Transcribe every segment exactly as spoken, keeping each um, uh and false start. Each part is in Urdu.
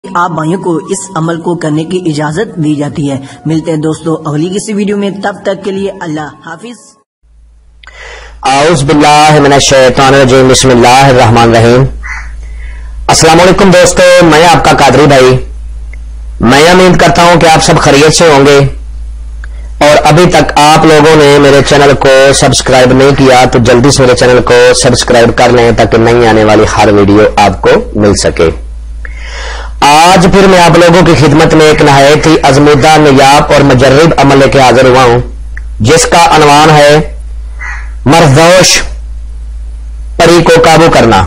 آپ بھائیوں کو اس عمل کو کرنے کی اجازت دی جاتی ہے۔ ملتے ہیں دوستوں اگلی کسی ویڈیو میں، تب تک کے لیے اللہ حافظ۔ اعوذ باللہ من الشیطان الرجیم، بسم اللہ الرحمن الرحیم۔ السلام علیکم دوستو، میں آپ کا قادری بھائی۔ میں امید کرتا ہوں کہ آپ سب خیریت سے ہوں گے، اور ابھی تک آپ لوگوں نے میرے چینل کو سبسکرائب نہیں کیا تو جلدی سے میرے چینل کو سبسکرائب کر لیں تاکہ نئی آنے والی ہر ویڈیو آپ کو مل سکے۔ آج پھر میں آپ لوگوں کی خدمت میں ایک نہایت ہی ازمودہ، نیاب اور مجرب عمل لے کے حاضر ہوا ہوں، جس کا عنوان ہے مرزوش پری کو قابو کرنا۔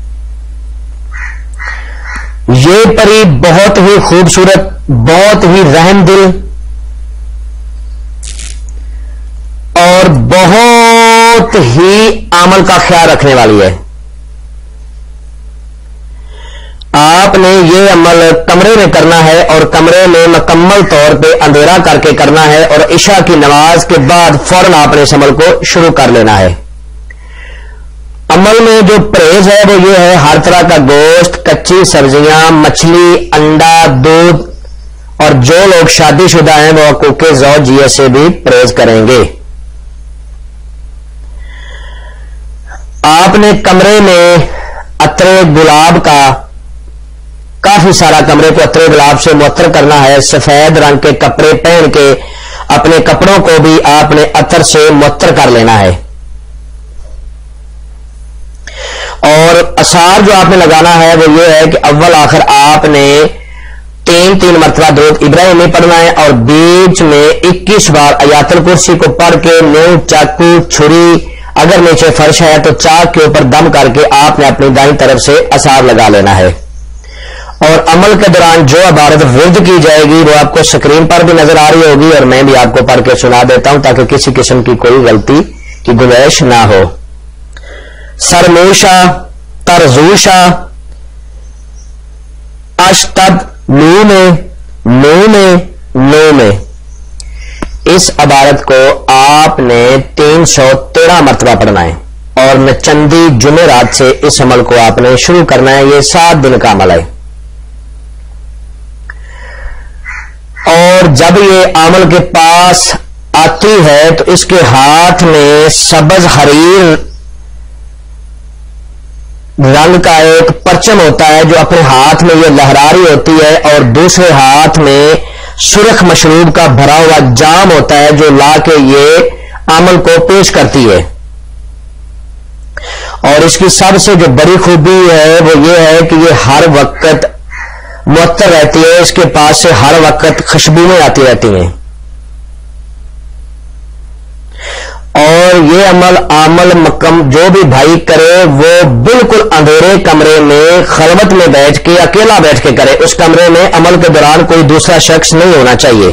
یہ پری بہت ہی خوبصورت، بہت ہی رحم دل اور بہت ہی عمل کا خیال رکھنے والی ہے۔ آپ نے یہ عمل کمرے میں کرنا ہے، اور کمرے میں مکمل طور پہ اندھیرا کر کے کرنا ہے، اور عشاء کی نماز کے بعد فوراً آپ نے اس عمل کو شروع کر لینا ہے۔ عمل میں جو پرہیز ہے وہ یہ ہے، ہر طرح کا گوشت، کچی سبزیاں، مچھلی، انڈا، دودھ، اور جو لوگ شادی شدہ ہیں وہ حقوق زوجیہ سے بھی پرہیز کریں گے۔ آپ نے کمرے میں عطر گلاب کا کافی سارا کمرے کو عطر گلاب سے معطر کرنا ہے۔ سفید رنگ کے کپڑے پہن کے اپنے کپڑوں کو بھی آپ نے عطر سے معطر کر لینا ہے، اور اثار جو آپ نے لگانا ہے وہ یہ ہے کہ اول آخر آپ نے تین تین مرتبہ درود ابراہیمی پڑھنا ہے، اور بیچ میں اکیس بار آیات الکرسی کو پڑھ کے نیو، چاقو، چھری، اگر نیچے فرش ہے تو چاک کے اوپر دم کر کے آپ نے اپنی دائیں طرف سے اثار لگا لینا ہے۔ اور عمل کے دوران جو عبارت ورد کی جائے گی وہ آپ کو سکرین پر بھی نظر آ رہی ہوگی، اور میں بھی آپ کو پڑھ کے سنا دیتا ہوں تاکہ کسی قسم کی کوئی غلطی کی گنجائش نہ ہو۔ سرموشا، ترزوشا، اشتد، نو میں، نو میں، نو میں، اس عبارت کو آپ نے تین سو تیرہ مرتبہ پڑھنا ہے، اور نچندی جمعرات سے اس عمل کو آپ نے شروع کرنا ہے۔ یہ سات دن کا عمل ہے، اور جب یہ عامل کے پاس آتی ہے تو اس کے ہاتھ میں سبز حریر رنگ کا ایک پرچم ہوتا ہے جو اپنے ہاتھ میں یہ لہراری ہوتی ہے، اور دوسرے ہاتھ میں سرخ مشروب کا بھرا ہوا جام ہوتا ہے جو لا کے یہ عمل کو پیش کرتی ہے۔ اور اس کی سب سے جو بڑی خوبی ہے وہ یہ ہے کہ یہ ہر وقت معطر رہتی ہے، اس کے پاس سے ہر وقت خوشبوئیں آتی رہتی ہیں، اور یہ عمل عمل مکم جو بھی بھائی کرے وہ بالکل اندھیرے کمرے میں خلوت میں بیٹھ کے اکیلا بیٹھ کے کرے۔ اس کمرے میں عمل کے دوران کوئی دوسرا شخص نہیں ہونا چاہیے۔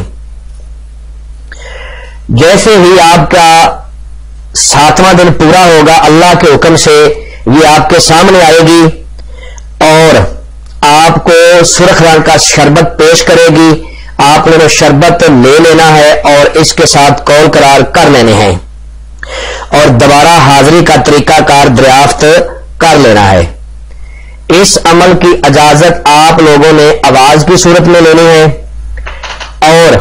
جیسے ہی آپ کا ساتواں دن پورا ہوگا، اللہ کے حکم سے یہ آپ کے سامنے آئے گی اور آپ کو سرخ رنگ کا شربت پیش کرے گی۔ آپ نے وہ شربت لے لینا ہے اور اس کے ساتھ قول قرار کر لینے ہیں، اور دوبارہ حاضری کا طریقہ کار دریافت کر لینا ہے۔ اس عمل کی اجازت آپ لوگوں نے آواز کی صورت میں لینی ہے، اور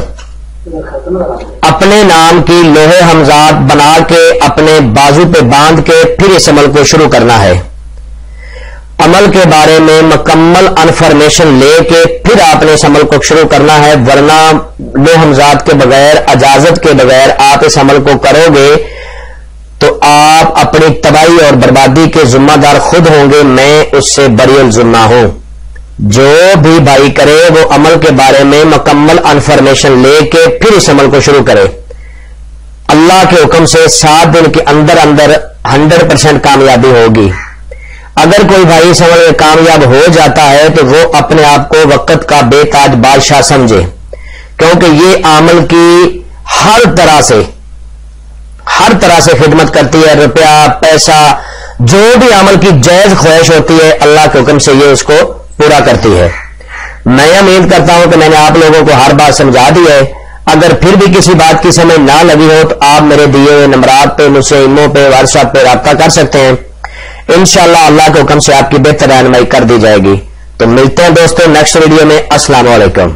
اپنے نام کی لوہے حمزات بنا کے اپنے بازو پہ باندھ کے پھر اس عمل کو شروع کرنا ہے۔ عمل کے بارے میں مکمل انفارمیشن لے کے پھر آپ نے اس عمل کو شروع کرنا ہے، ورنہ لوہ حمزات کے بغیر، اجازت کے بغیر آپ اس عمل کو کرو گے تو آپ اپنی تباہی اور بربادی کے ذمہ دار خود ہوں گے، میں اس سے بری الذمہ ہوں۔ جو بھی بھائی کرے وہ عمل کے بارے میں مکمل انفارمیشن لے کے پھر اس عمل کو شروع کرے۔ اللہ کے حکم سے سات دن کے اندر اندر ہنڈریڈ پرسینٹ کامیابی ہوگی۔ اگر کوئی بھائی اس عمل میں کامیاب ہو جاتا ہے تو وہ اپنے آپ کو وقت کا بے تاج بادشاہ سمجھے، کیونکہ یہ عمل کی ہر طرح سے ہر طرح سے خدمت کرتی ہے۔ روپیہ، پیسہ، جو بھی عمل کی جائز خواہش ہوتی ہے اللہ کے حکم سے یہ اس کو پورا کرتی ہے۔ میں امید کرتا ہوں کہ میں نے آپ لوگوں کو ہر بات سمجھا دی ہے۔ اگر پھر بھی کسی بات کی سمجھ نہ لگی ہو تو آپ میرے دیے ہوئے نمبرات پہ مجھ سے ایمو پہ واٹس ایپ پہ رابطہ کر سکتے ہیں، انشاءاللہ اللہ کے حکم سے آپ کی بہتر رہنمائی کر دی جائے گی۔ تو ملتے ہیں دوستوں نیکسٹ ویڈیو میں. السلام علیکم.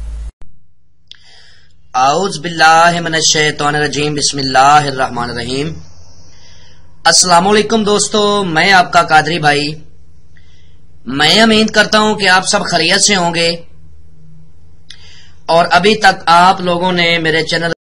اعوذ باللہ من الشیطان الرجیم. بسم اللہ الرحمن الرحیم. السلام علیکم دوستو، میں آپ کا قادری بھائی. میں امید کرتا ہوں کہ آپ سب خیریت سے ہوں گے، اور ابھی تک آپ لوگوں نے میرے چینل